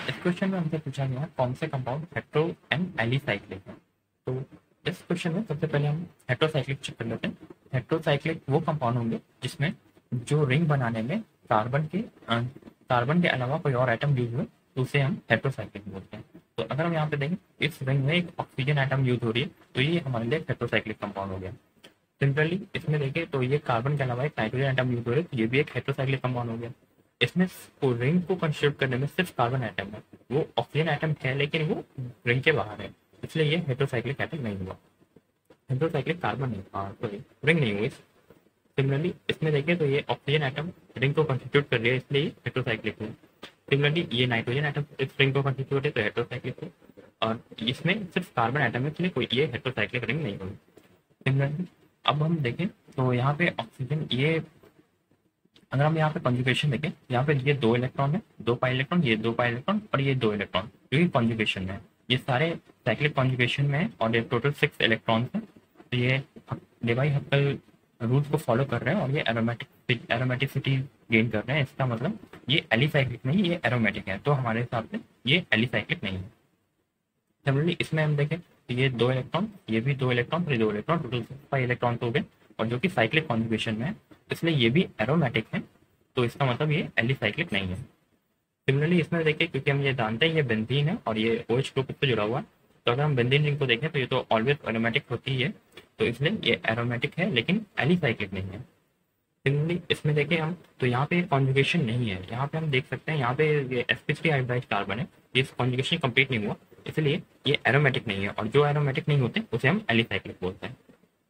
इस क्वेश्चन में हमसे पूछा गया कौन से कंपाउंड हेट्रो एंड एलिसाइक्लिक है। तो इस क्वेश्चन में सबसे पहले हम हेट्रोसाइक्लिक चेक कर लेते हैं। हेट्रोसाइक्लिक वो कंपाउंड होंगे जिसमें जो रिंग बनाने में कार्बन के अलावा कोई और एटम यूज हुए तो उसे हम हेट्रोसाइक्लिक बोलते हैं। तो अगर हम यहाँ पे देखें इस रिंग में एक ऑक्सीजन एटम यूज हो रही है तो ये हमारे लिए हेट्रोसाइक्लिक कंपाउंड हो गया। सिमिलरली इसमें देखें तो ये कार्बन के अलावा एक नाइट्रोजन एटम यूज हो रहा है तो ये भी एक हेट्रोसाइक्लिक कंपाउंड हो गया। इसमें रिंग को कंस्टिट्यूट करने में सिर्फ कार्बन एटम है, वो ऑक्सीजन एटम है लेकिन वो रिंग के बाहर है, इसलिए ये हेट्रोसाइक्लिक एटम नहीं हुआ। हेट्रोसाइक्लिक कार्बन नहीं, हाँ सॉरी रिंग नहीं हुई। सिमिलरली इसमें देखिए तो ये ऑक्सीजन एटम रिंग को कंस्टिट्यूट कर रही है इसलिए ये हेट्रोसाइक्लिक हुआ। सिमिलरली ये नाइट्रोजन एटम इस रिंग को कंस्टिट्यूट है तो हेट्रोसाइक्लिक है, और इसमें सिर्फ कार्बन एटम है इसलिए कोई ये हेट्रोसाइक्लिक रिंग नहीं हुई। सिमिलरली अब हम देखें तो यहाँ पे ऑक्सीजन ये, अगर हम यहाँ पे कॉन्जुगेशन देखें, यहाँ पे ये 2 इलेक्ट्रॉन है, 2 पाई इलेक्ट्रॉन, ये 2 पाई इलेक्ट्रॉन और ये 2 इलेक्ट्रॉन, क्योंकि कॉन्जुगेशन में है। ये सारे साइक्लिक कॉन्जुगेशन में है और ये टोटल 6 इलेक्ट्रॉन्स हैं। तो ये लेवाई हक्कल रूल्स को फॉलो कर रहे हैं और ये एरोमेटिसिटी गेन कर रहे हैं। इसका मतलब ये एलिसाइक्लिक नहीं, ये एरोमेटिक है, तो हमारे हिसाब से ये एलिसाइक्लिक नहीं है। सिमिलरली इसमें हम देखें तो ये 2 इलेक्ट्रॉन, ये भी 2 इलेक्ट्रॉन, फिर 2 इलेक्ट्रॉन, टोटल 5 इलेक्ट्रॉन हो गए, और जो कि साइक्लिक कॉन्जुगेशन में है इसलिए ये भी एरोमेटिक है, तो इसका मतलब ये एलिसाइक्लिक नहीं है। सिमिलरली इसमें देखिए क्योंकि हम ये जानते हैं ये बेंजीन है और ये OH ग्रुप इससे जुड़ा हुआ है, तो अगर हम बेंजीन रिंग को देखें तो ये तो ऑलवेज एरोमेटिक होती है, तो इसलिए ये एरोमेटिक है लेकिन एलिसाइक्लिक नहीं है। सिमिलरली इसमें देखें हम तो यहाँ पे कॉन्जुगेशन नहीं है, यहाँ पे हम देख सकते हैं यहाँ पे ये sp3 हाइब्रिडाइज्ड कार्बन है, ये कॉन्जुगेशन कंप्लीट नहीं हुआ, इसलिए ये एरोमेटिक नहीं है, और जो एरोमेटिक नहीं होते उसे हम एलिसाइक्लिक बोलते हैं,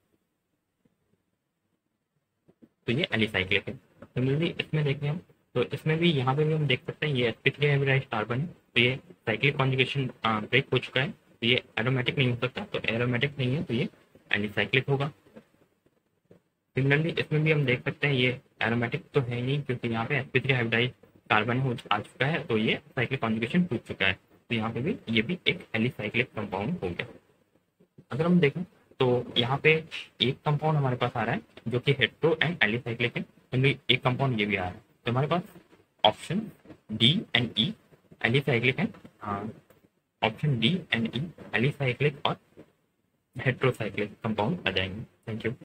तो ये एलिसाइक्लिक है। सिमिलरली इसमें देखें हम तो इसमें भी यहाँ पे भी हम देख सकते हैं ये sp3 हाइब्रिडाइज्ड कार्बन है, तो ये साइक्लिक कॉन्जुगेशन ब्रेक हो चुका है, तो ये एरोमेटिक नहीं हो सकता, तो एरोमेटिक नहीं है तो ये एलिसाइक्लिक होगा। सिमिलरली इसमें भी हम देख सकते हैं ये एरोमेटिक तो है नहीं क्योंकि यहाँ पे sp3 हाइब्रिडाइज्ड कार्बन हो आ चुका है, तो ये साइक्लिक कॉन्जुगेशन टूट चुका है, तो यहाँ पे भी ये भी एक एलिसाइक्लिक कंपाउंड हो गया। अगर हम देखें तो यहाँ पे एक कंपाउंड हमारे पास आ रहा है जो कि हेट्रो एंड एलिसाइक्लिक है, तो एक कंपाउंड ये भी आ रहा है, तो हमारे पास option D and E alicyclic है। हाँ, option D and E alicyclic और हेट्रोसाइक्लिक कंपाउंड आ जाएंगे। Thank you.